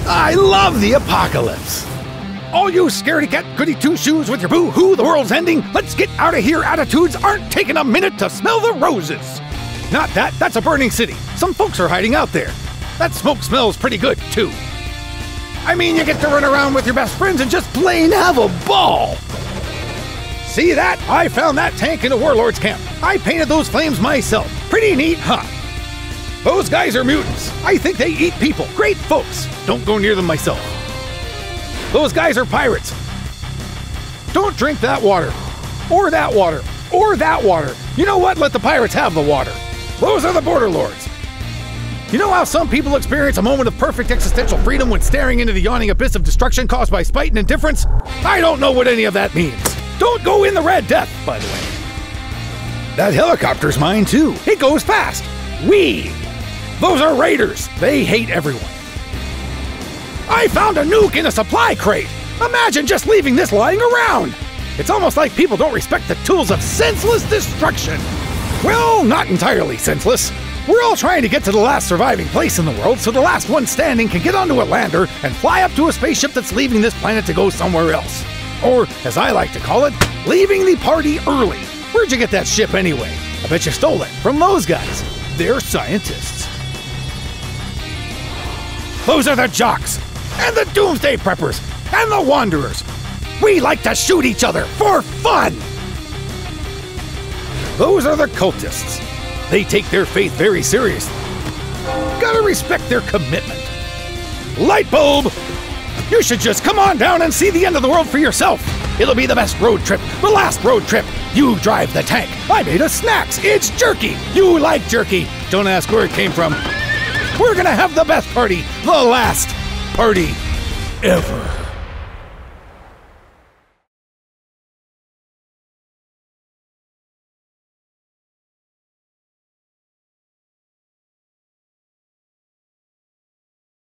I love the apocalypse. All you scaredy cat goody two-shoes with your boo-hoo, the world's ending, let's get out of here attitudes aren't taking a minute to smell the roses. Not that, that's a burning city. Some folks are hiding out there. That smoke smells pretty good, too. I mean, you get to run around with your best friends and just plain have a ball. See that? I found that tank in a warlord's camp. I painted those flames myself. Pretty neat, huh? Those guys are mutants. I think they eat people. Great folks. Don't go near them myself. Those guys are pirates. Don't drink that water. Or that water. Or that water. You know what? Let the pirates have the water. Those are the border lords. You know how some people experience a moment of perfect existential freedom when staring into the yawning abyss of destruction caused by spite and indifference? I don't know what any of that means. Don't go in the Red Death, by the way. That helicopter's mine, too. It goes fast. Whee! Those are raiders. They hate everyone. I found a nuke in a supply crate. Imagine just leaving this lying around. It's almost like people don't respect the tools of senseless destruction. Well, not entirely senseless. We're all trying to get to the last surviving place in the world so the last one standing can get onto a lander and fly up to a spaceship that's leaving this planet to go somewhere else. Or, as I like to call it, leaving the party early. Where'd you get that ship anyway? I bet you stole it from those guys. They're scientists. Those are the jocks, and the doomsday preppers, and the wanderers. We like to shoot each other for fun. Those are the cultists. They take their faith very seriously. Gotta respect their commitment. Light bulb! You should just come on down and see the end of the world for yourself. It'll be the best road trip, the last road trip. You drive the tank. I made us snacks. It's jerky. You like jerky. Don't ask where it came from. We're gonna have the best party, the last party ever.